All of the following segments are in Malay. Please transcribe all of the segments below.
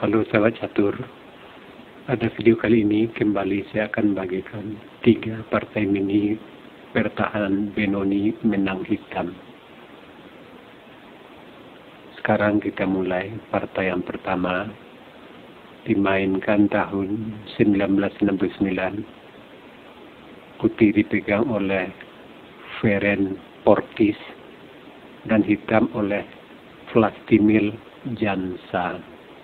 Halo sahabat catur, pada video kali ini kembali saya akan bagikan 3 partai mini pertahanan Benoni menang hitam. Sekarang kita mulai partai yang pertama, dimainkan tahun 1969. Putih dipegang oleh Ferenc Ortiz dan hitam oleh Vlastimil Jansa.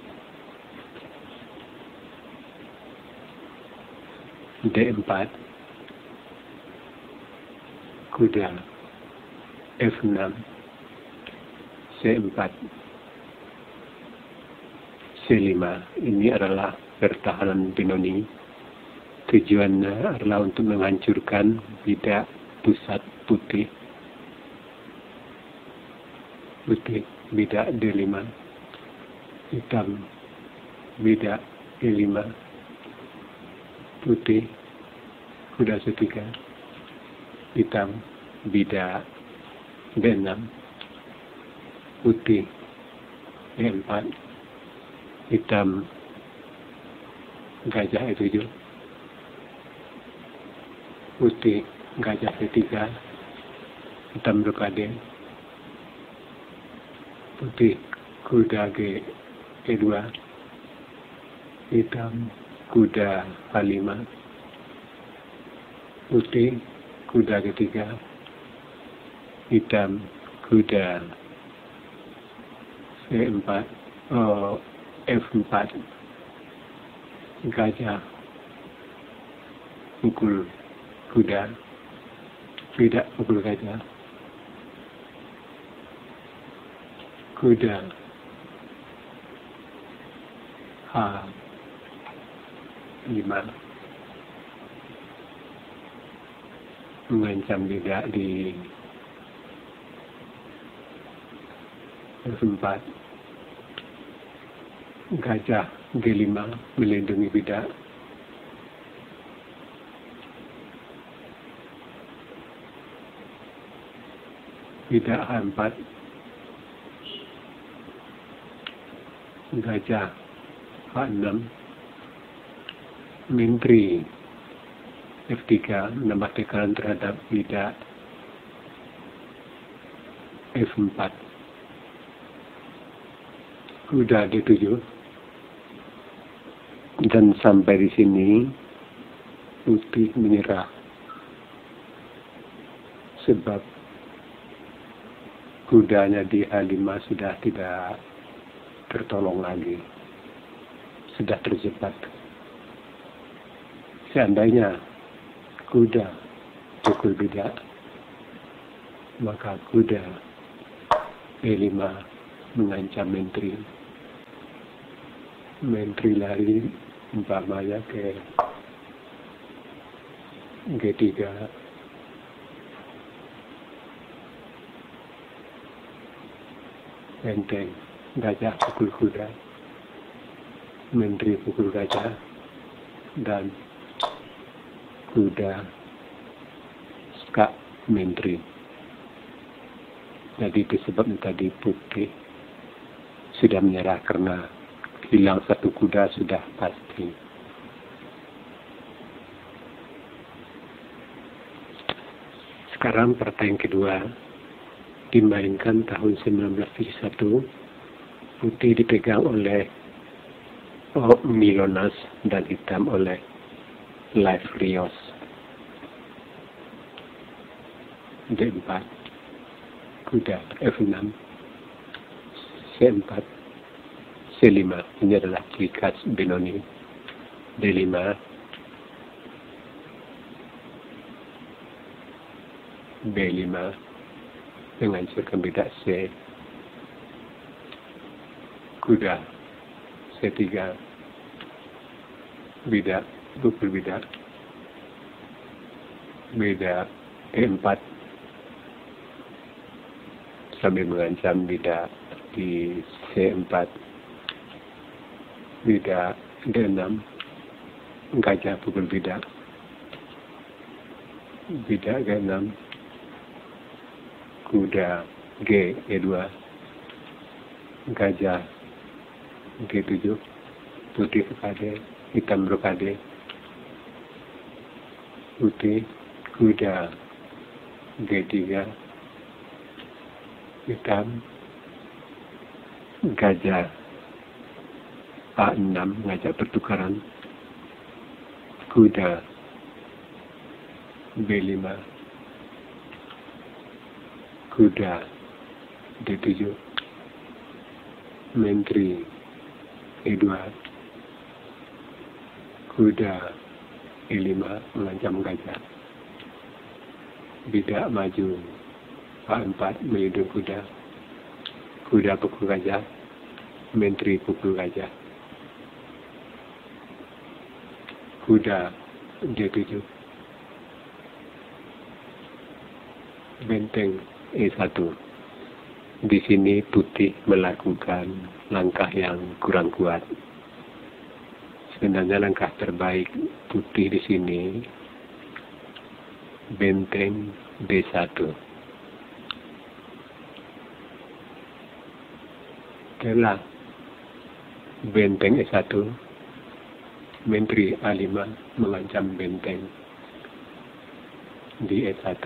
D4, kuda F6, C4, C5. Ini adalah pertahanan Benoni. Tujuannya adalah untuk menghancurkan bidak pusat putih. Bidak D5, hitam bidak E5, putih kuda C3, hitam bidak D6, putih E4, hitam gajah E7, putih gajah C3, hitam blokade, putih kuda G E2, hitam kuda H5, putih kuda G3, hitam kuda C4, F4, gajah pukul kuda, tidak pukul gajah, kuda H5 mengancam bidak di F4, gajah G5 melindungi bidak, bidak H4, gajah H6, menteri F3 menambah tekanan terhadap bidak F4, kuda D7. Dan sampai di sini putih menyerah sebab kudanya di H5 sudah tidak tertolong lagi, sudah terjebak. Seandainya kuda pukul bidak, maka kuda E5 mengancam menteri. Menteri lari umpamanya ke G3, benteng gajah pukul kuda, menteri pukul gajah, dan kuda skak menteri. Jadi itu sebabnya tadi putih sudah menyerah karena hilang satu kuda sudah pasti. Sekarang partai yang kedua, dimainkan tahun 1971. Putih dipegang oleh Milonas dan hitam oleh Lev Rios. D4, kuda F6, C4, C5. Ini adalah ciri khas Benoni. D5, B5 menghancurkan bidak C, kuda C3, bidak pukul bidak, bidak E4 sambil mengancam bidak di C4, bidak D6, gajah pukul bidak, bidak G6, kuda G E2, gajah G7, putih rokade, hitam rokade, putih, kuda, G3, hitam, gajah, A6, ngajak pertukaran, kuda, B5, kuda, D7, menteri, E2, kuda, E5, mengancam gajah, bidak maju, A4, melindungi kuda, kuda pukul gajah, menteri pukul gajah, kuda, D7, benteng E1. Di sini putih melakukan langkah yang kurang kuat. Sebenarnya langkah terbaik putih di sini benteng B1. Setelah benteng E1, menteri A5 mengancam benteng di E1.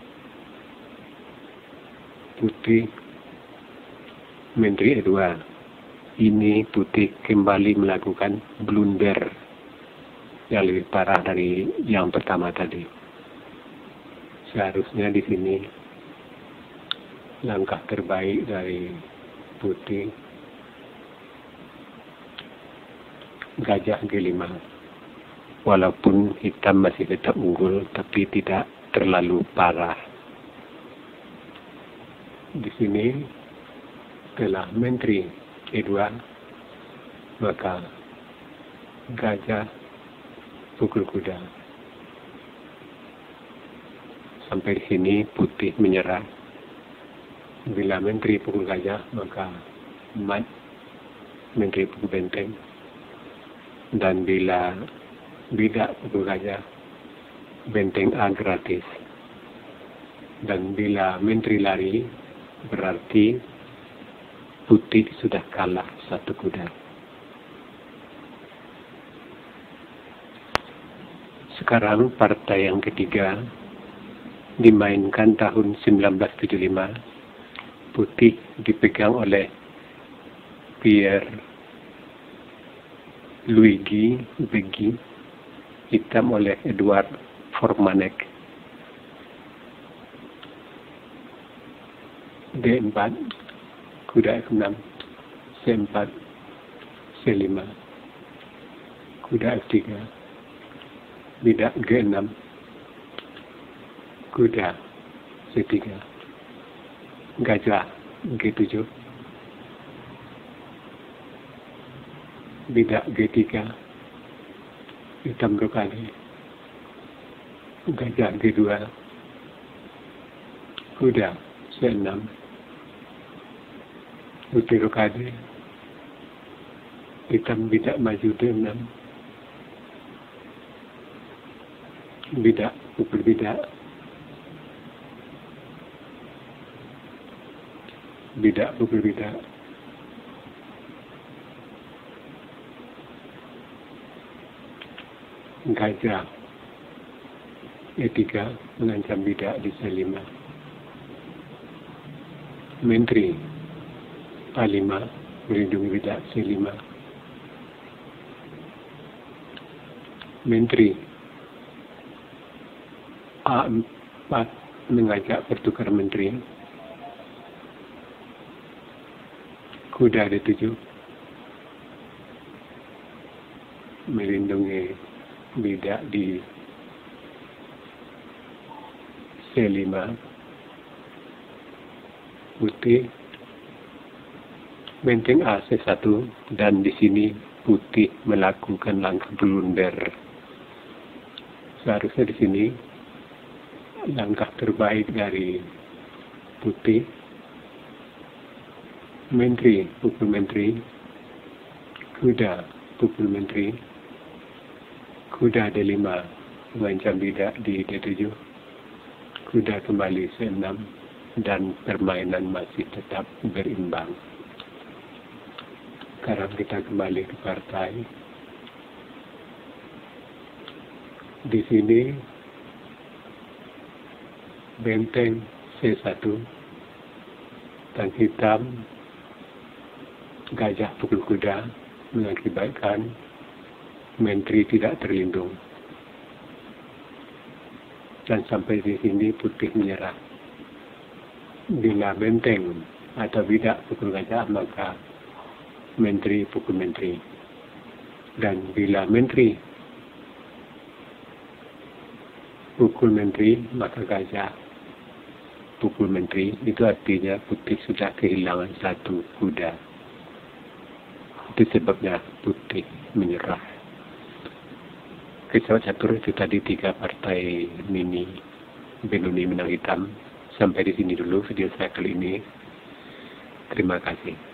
Putih menteri E2. Ini putih kembali melakukan blunder yang lebih parah dari yang pertama tadi. Seharusnya di sini langkah terbaik dari putih gajah G5. Walaupun hitam masih tetap unggul, tapi tidak terlalu parah. Di sini telah menteri E2, maka gajah pukul kuda. Sampai di sini putih menyerah. Bila menteri pukul gajah, maka mat menteri pukul benteng. Dan bila bidak pukul gajah, benteng A gratis. Dan bila menteri lari, berarti putih sudah kalah satu kuda. Sekarang partai yang ketiga dimainkan tahun 1975. Putih dipegang oleh Pierre Luigi Beggi, hitam oleh Edward Formanek. D4, kuda F6, C4, C5, kuda F3, bidak G6, kuda C3, gajah G7, bidak G3, hitam rokade, gajah G2, kuda C6, putih rokade, hitam bidak maju D6, bidak pukul bidak, bidak pukul bidak, gajah E3 mengancam bidak di C5, menteri A5 melindungi bidak C5, menteri A4 mengajak pertukar menteri, kuda D7 melindungi bidak di C5, putih benteng A C1, dan di sini putih melakukan langkah blunder. Seharusnya di sini langkah terbaik dari putih menteri pukul menteri, kuda pukul menteri, kuda D5 mengancam bidak di D7, kuda kembali C6, dan permainan masih tetap berimbang. Sekarang kita kembali ke partai. Di sini benteng C1 dan hitam gajah pukul kuda mengakibatkan menteri tidak terlindung. Dan sampai di sini putih menyerah. Bila benteng atau bidak pukul gajah, maka menteri pukul menteri. Dan bila menteri pukul menteri, maka gajah pukul menteri. Itu artinya putih sudah kehilangan satu kuda. Itu sebabnya putih menyerah. Kisah catur itu tadi 3 partai mini Benoni Minang Hitam. Sampai di sini dulu video saya kali ini. Terima kasih.